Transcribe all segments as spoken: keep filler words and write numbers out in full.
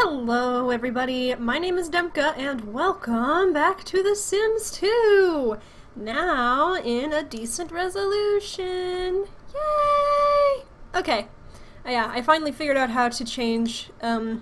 Hello everybody, my name is Demka and welcome back to The Sims two! Now in a decent resolution! Yay! Okay, uh, yeah, I finally figured out how to change, um,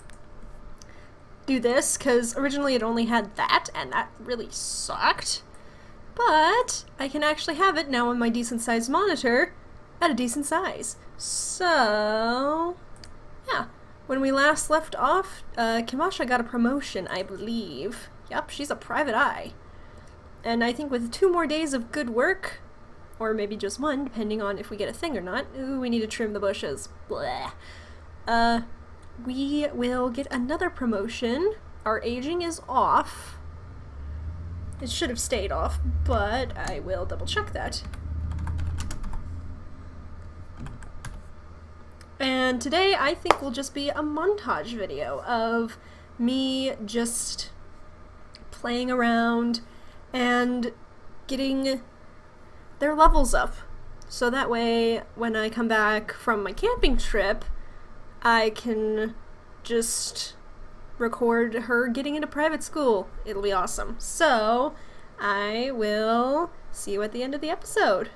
do this, because originally it only had that, and that really sucked. But I can actually have it now on my decent sized monitor at a decent size. So, yeah. When we last left off, uh, Kimasha got a promotion, I believe. Yep, she's a private eye. And I think with two more days of good work, or maybe just one, depending on if we get a thing or not. Ooh, we need to trim the bushes. Bleh. Uh, we will get another promotion. Our aging is off. It should have stayed off, but I will double check that. And today I think will just be a montage video of me just playing around and getting their levels up. So that way when I come back from my camping trip, I can just record her getting into private school. It'll be awesome. So I will see you at the end of the episode.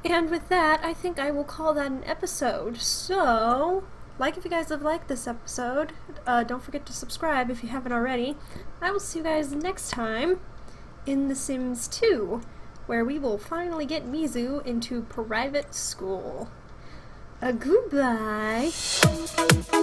And with that, I think I will call that an episode. So, like if you guys have liked this episode, uh, don't forget to subscribe if you haven't already. I will see you guys next time in The Sims two, where we will finally get Mizu into private school. Uh, goodbye.